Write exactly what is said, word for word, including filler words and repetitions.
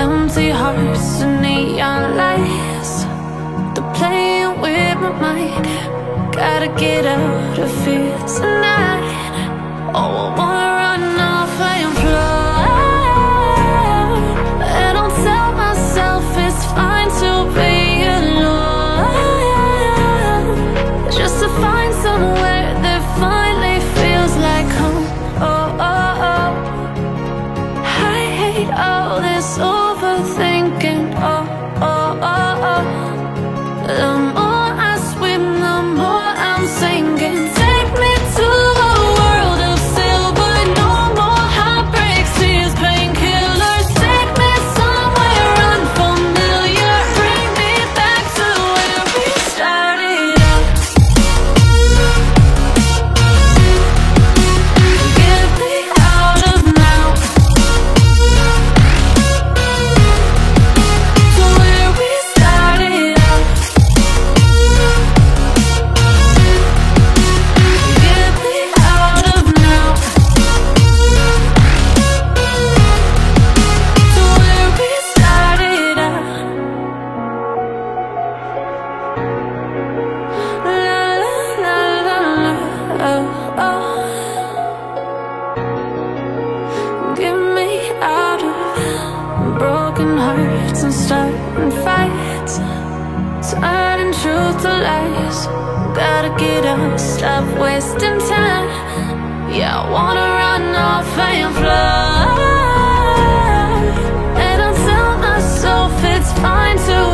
empty hearts and neon lights. They're playing with my mind. Gotta get out of here tonight. Oh, I wanna run off and fly, and I'll tell myself it's fine to be alone, just to find somewhere that finally feels like home. Oh, oh, oh. I hate all this overthinking. Oh, oh, oh, oh. The more I swim, the more I'm sinking. Take me to a world of silver. No more heartbreaks, tears, painkillers. Take me somewhere unfamiliar. Bring me back to where we started out. Get me out of now, to where we started out. Get me out of now, to where we started out. La la la la, oh, oh. Get me out of broken hearts and starting fights, turning truth to lies. Gotta get up, stop wasting time. Yeah, I wanna run off and fly, and I'll tell myself it's fine to